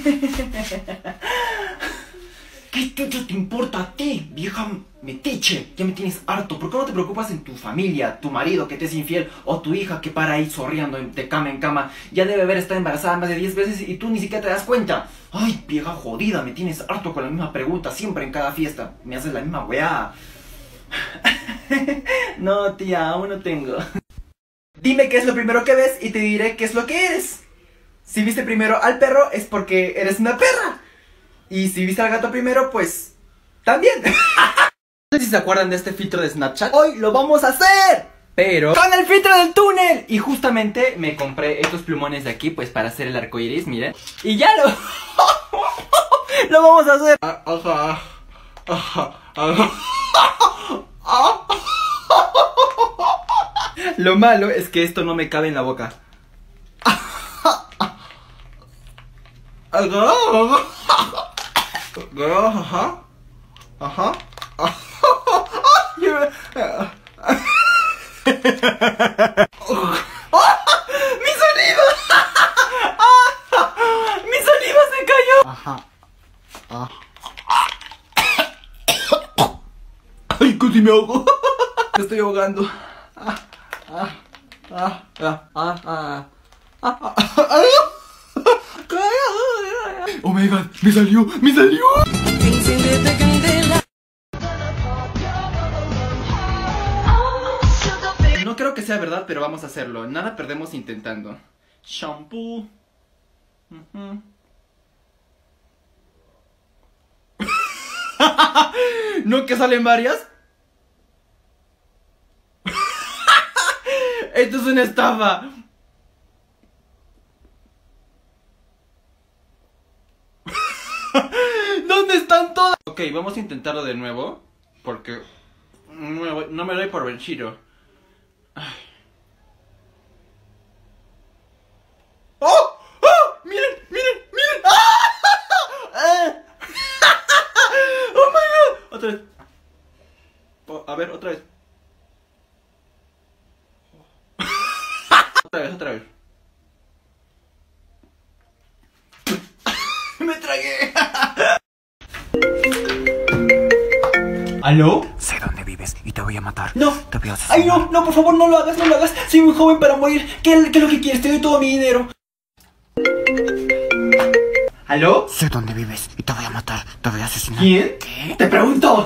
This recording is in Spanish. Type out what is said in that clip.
¿Qué chucho te importa a ti, vieja metiche? Ya me tienes harto. ¿Por qué no te preocupas en tu familia, tu marido que te es infiel o tu hija que para ahí zorreando de cama en cama? Ya debe haber estado embarazada más de 10 veces y tú ni siquiera te das cuenta. Ay, vieja jodida, me tienes harto con la misma pregunta siempre en cada fiesta. Me haces la misma weá. No, tía, aún no tengo. Dime qué es lo primero que ves y te diré qué es lo que eres. Si viste primero al perro es porque eres una perra. Y si viste al gato primero, pues también. No sé si se acuerdan de este filtro de Snapchat. Hoy lo vamos a hacer, pero con el filtro del túnel. Y justamente me compré estos plumones de aquí, pues para hacer el arco iris, miren. Y ya lo lo vamos a hacer. Lo malo es que esto no me cabe en la boca. Ajá. ¡Mi saliva! ¡Mi saliva se cayó! Ajá. Ay, casi me ahogo. Me estoy ahogando. Oh my god, me salió. No creo que sea verdad, pero vamos a hacerlo. Nada perdemos intentando. Shampoo. ¿No que salen varias? Esto es una estafa. ¿Dónde están todas? Ok, vamos a intentarlo de nuevo. Porque no me doy por vencido. Ay. ¡Oh! ¡Oh! ¡Miren! ¡Ah! ¡Oh my god! Otra vez. Oh, a ver, otra vez. Otra vez. Me tragué. ¿Aló? Sé dónde vives y te voy a matar. No. Te voy a asesinar. Ay, no, por favor, no lo hagas. Soy muy joven para morir. ¿Qué es lo que quieres? Te doy todo mi dinero. ¿Aló? Sé dónde vives y te voy a matar. Te voy a asesinar. ¿Quién? ¿Qué? Te pregunto.